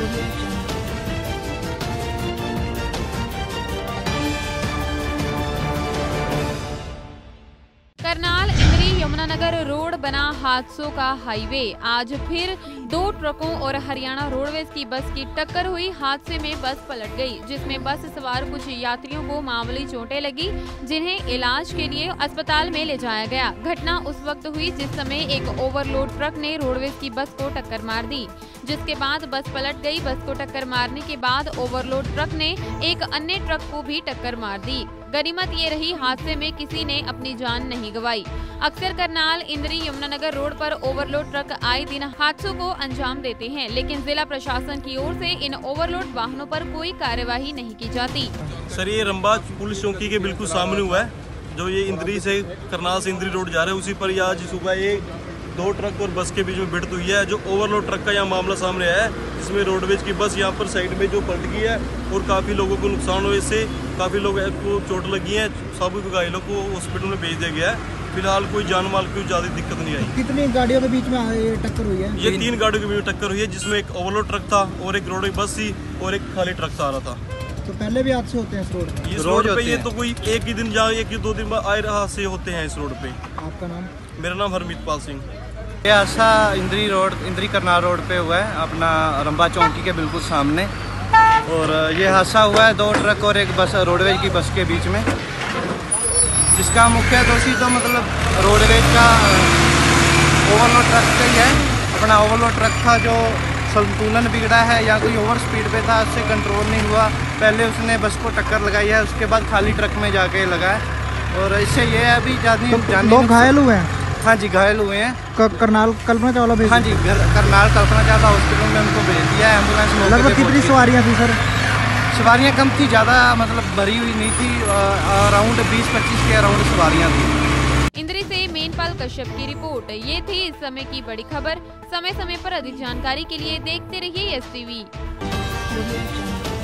Karnal Indri Yamunanagar road बना हादसों का हाईवे। आज फिर 2 ट्रकों और हरियाणा रोडवेज की बस की टक्कर हुई। हादसे में बस पलट गई, जिसमें बस सवार कुछ यात्रियों को मामूली चोटें लगी, जिन्हें इलाज के लिए अस्पताल में ले जाया गया। घटना उस वक्त हुई जिस समय एक ओवरलोड ट्रक ने रोडवेज की बस को टक्कर मार दी, जिसके बाद बस पलट गई। बस को टक्कर मारने के बाद ओवरलोड ट्रक ने एक अन्य ट्रक को भी टक्कर मार दी। गनीमत ये रही, हादसे में किसी ने अपनी जान नहीं गंवाई। अक्सर करनाल इंद्री यमुनानगर रोड पर ओवरलोड ट्रक आए दिन हादसों को अंजाम देते हैं, लेकिन जिला प्रशासन की ओर से इन ओवरलोड वाहनों पर कोई कार्यवाही नहीं की जाती। सर, ये रंबा पुलिस चौकी के बिल्कुल सामने हुआ है। जो ये इंद्री से करनाल से इंद्री रोड जा रहे हैं, उसी पर आज सुबह ये 2 ट्रक और बस के बीच में भिड़ंत हुई है। जो ओवरलोड ट्रक का यहाँ मामला सामने आया है, जिसमें रोडवेज की बस यहाँ पर साइड में जो पलट गई है और काफ़ी लोगों को नुकसान हुए। इससे काफ़ी लोग को चोट लगी है। सभी घायलों को हॉस्पिटल में भेज दिया गया है। फिलहाल कोई जान माल की ज़्यादा दिक्कत नहीं आई। कितनी गाड़ियों के बीच में टक्कर हुई है? ये 3 गाड़ियों के बीच में टक्कर हुई है, जिसमें एक ओवरलोड ट्रक था और एक रोडवेज बस थी और एक खाली ट्रक से आ रहा था। तो पहले भी हादसे होते हैं इस रोड पे? इस रोड पे ये तो कोई एक ही दिन जहाँ 1-2 दिन बाद आए हादसे होते हैं इस रोड पे। आपका नाम? मेरा नाम हरमीत पाल सिंह। ये हादसा इंद्री करनाल रोड पे हुआ है, अपना रंबा चौकी के बिल्कुल सामने। और ये हादसा हुआ है 2 ट्रक और एक बस, रोडवेज की बस के बीच में, जिसका मुख्य दोषी तो मतलब रोडवेज का ओवरलोड ट्रक का ही है। अपना ओवरलोड ट्रक था जो संतुलन बिगड़ा है या कोई ओवर स्पीड पे था, उससे कंट्रोल नहीं हुआ। पहले उसने बस को टक्कर लगाई है, उसके बाद खाली ट्रक में जाके लगा है। और इससे ये है अभी ज़्यादा लोग घायल हुए हैं? हाँ जी, घायल हुए हैं। करनाल कल्पना चावला भेज? हाँ जी, करनाल कल्पना चावला हॉस्पिटल में उनको भेज दिया है। एम्बुलेंस लगभग कितनी सवारियाँ थी सर? सवारियाँ कम थी, ज़्यादा मतलब भरी हुई नहीं थी। अराउंड 20-25 के अराउंड सवारियाँ थी। इंद्री से मेनपाल कश्यप की रिपोर्ट। ये थी इस समय की बड़ी खबर। समय समय पर अधिक जानकारी के लिए देखते रहिए STV।